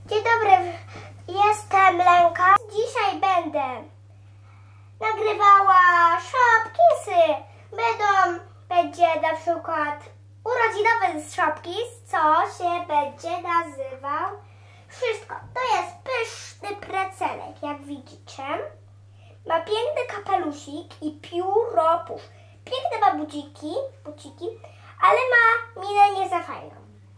Dzień dobry, jestem Lenka. Dzisiaj będę nagrywała Shopkinsy. Będzie na przykład urodzinowy Shopkins, co się będzie nazywał wszystko. To jest pyszny precelek, jak widzicie. Ma piękny kapelusik i pióropusz. Piękne ma buciki, ale ma minę nie za fajną.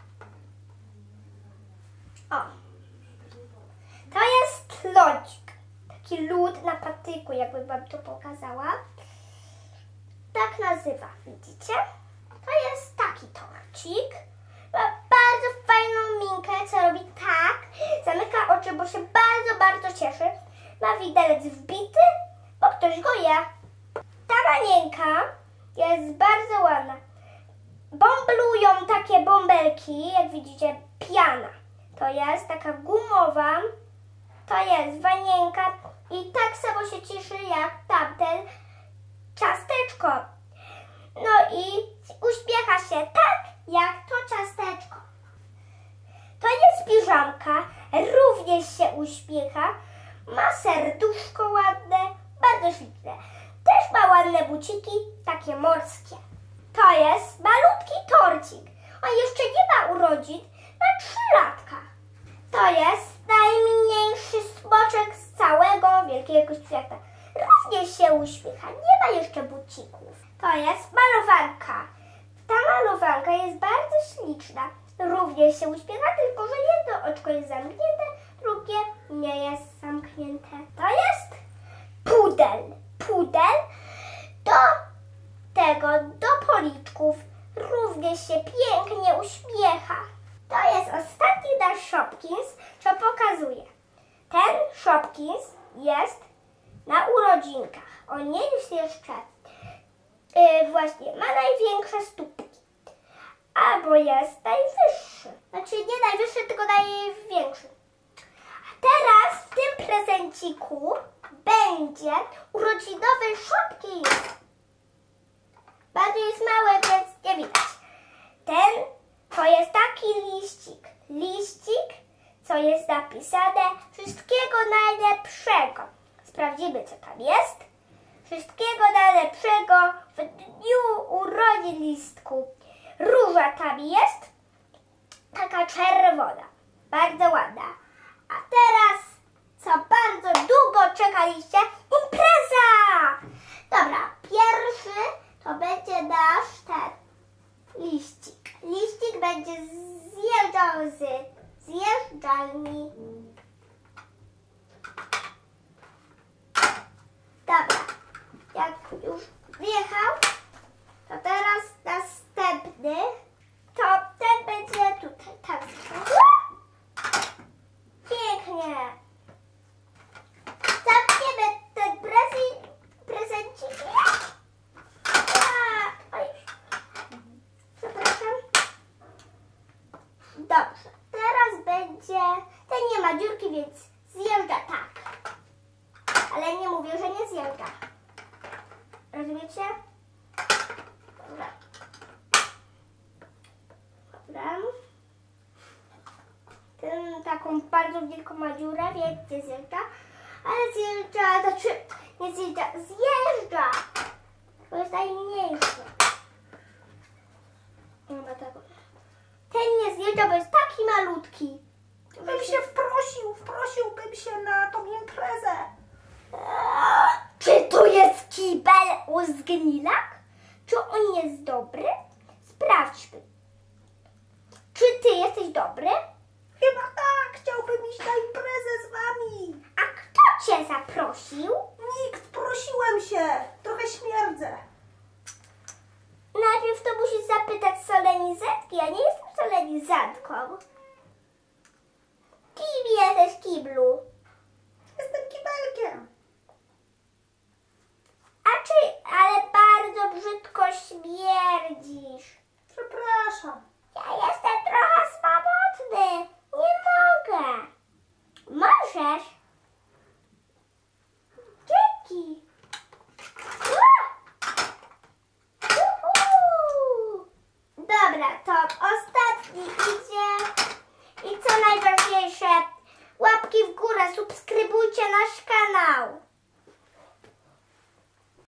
O. To jest lodzik. Taki lód na patyku, jakby wam to pokazała. Tak nazywa, widzicie? To jest taki torcik. Ma bardzo fajną minkę, co robi tak. Zamyka oczy, bo się bardzo cieszy. Ma widelec wbity, bo ktoś go je. Ta manienka jest bardzo ładna. Bąblują takie bąbelki, jak widzicie, piana. To jest taka gumowa. To jest wanienka i tak samo się cieszy jak tamten ciasteczko. No i uśmiecha się tak jak to ciasteczko. To jest piżamka, również się uśmiecha. Ma serduszko ładne, bardzo śliczne. Też ma ładne buciki, takie morskie. To jest malutki torcik. On jeszcze nie ma urodzin, ma 3 latka. To jest najmniejszy smoczek z całego wielkiego świata. Również się uśmiecha, nie ma jeszcze bucików. To jest malowanka. Ta malowanka jest bardzo śliczna. Również się uśmiecha, tylko że jedno oczko jest zamknięte, drugie nie jest zamknięte. To jest pudel. Pudel do policzków również się pięknie uśmiecha. To jest ostatni nasz Shopkins, co pokazuje. Ten Shopkins jest na urodzinkach. On nie jest jeszcze właśnie, ma największe stópki. Albo jest najwyższy. Znaczy nie najwyższy, tylko największy. A teraz w tym prezenciku będzie urodzinowy Shopkins. Bardzo jest mały, więc nie widać. Ten to jest taki liścik. Liścik, co jest napisane wszystkiego najlepszego. Sprawdzimy, co tam jest. Wszystkiego najlepszego w dniu urodzin listku. Róża tam jest. Taka czerwona. Bardzo ładna. A teraz, co bardzo długo czekaliście, impreza! Dobra, pierwszy to będzie nasz ten liścik. Liścik będzie zjeżdżał z zjeżdżalni. Dobra, jak już wjechał, to teraz następny, to ten będzie tutaj, tak. Pięknie. Zamkniemy ten prezencik. Oj. Przepraszam. Dobrze, teraz będzie, ten nie ma dziurki, więc zjeżdża tak. Ale nie mówię, że nie zjeżdża. Rozumiecie? Dobra. Dobra. Ten taką bardzo wielką ma dziurę, więc nie zjeżdża. Ale zjeżdża, znaczy nie zjeżdża, zjeżdża. Bo jest najmniejszy. Chyba tak. Ten nie zjeżdża, bo jest taki malutki. Bym się wprosiłbym się na tą imprezę. Czy tu jest kibel u zgnilak? Czy on jest dobry? Sprawdźmy. Czy ty jesteś dobry? Chyba tak, chciałbym iść na imprezę z wami. A kto cię zaprosił? Nikt, prosiłem się. Trochę śmierdzę. Najpierw to musisz zapytać solenizantki. Ja nie jestem solenizantką. Kim jesteś, kiblu? Jestem kibelkiem. Ale bardzo brzydko śmierdzisz. Przepraszam. Ja jestem trochę samotny. nasz kanał.